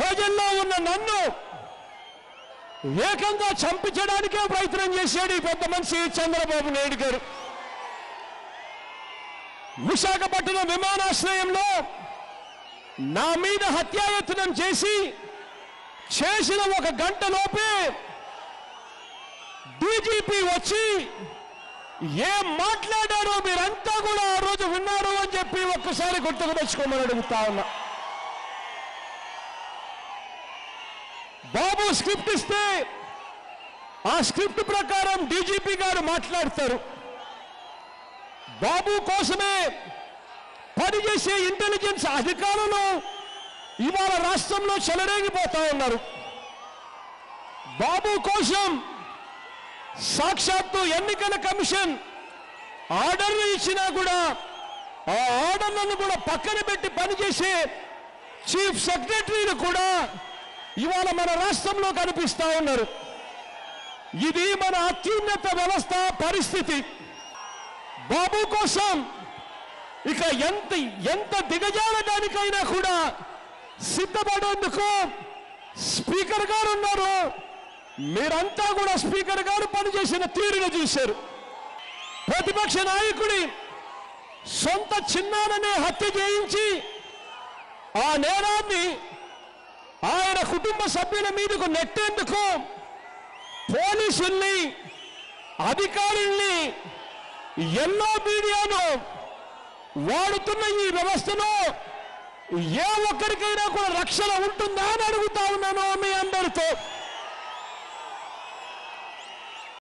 ప్రజల్లో ఉన్న నన్ను ఏకంగా చంపించడానికే ప్రయత్నం చేశాడు ఈ పెద్ద మనిషి చంద్రబాబు నాయుడు గారు. విశాఖపట్నం విమానాశ్రయంలో నా మీద హత్యాయత్నం చేసిన ఒక గంట లోపే డీజీపీ వచ్చి ఏం మాట్లాడారో మీరంతా కూడా ఆ రోజు విన్నారు అని చెప్పి ఒక్కసారి గుర్తుకు తెచ్చుకోమని అడుగుతా ఉన్నా. బాబు స్క్రిప్ట్ ఇస్తే ఆ స్క్రిప్ట్ ప్రకారం డీజీపీ గారు మాట్లాడతారు. బాబు కోసమే పనిచేసే ఇంటెలిజెన్స్ అధికారులు ఇవాళ రాష్ట్రంలో చెలరేగిపోతా ఉన్నారు. బాబు కోసం సాక్షాత్తు ఎన్నికల కమిషన్ ఆర్డర్లు ఇచ్చినా కూడా ఆ ఆర్డర్లను కూడా పక్కన పెట్టి పనిచేసే చీఫ్ సెక్రటరీలు కూడా ఇవాళ మన రాష్ట్రంలో కనిపిస్తా ఉన్నారు. ఇది మన అత్యున్నత వ్యవస్థ పరిస్థితి. బాబు కోసం ఇక ఎంత దిగజారడానికైనా కూడా సిద్ధపడేందుకు స్పీకర్ గారు ఉన్నారు. మీరంతా కూడా స్పీకర్ గారు పనిచేసిన తీరును చూశారు. ప్రతిపక్ష నాయకుడి సొంత చిన్నాననే హత్య చేయించి ఆ నేరాన్ని ఆయన కుటుంబ సభ్యుల మీదకు నెట్టేందుకు పోలీసుల్ని అధికారుల్ని ఎన్నో మీడియాను వాడుతున్న ఈ వ్యవస్థలో ఏ ఒక్కరికైనా కూడా రక్షణ ఉంటుందా అని అడుగుతా ఉన్నాను మీ అందరితో.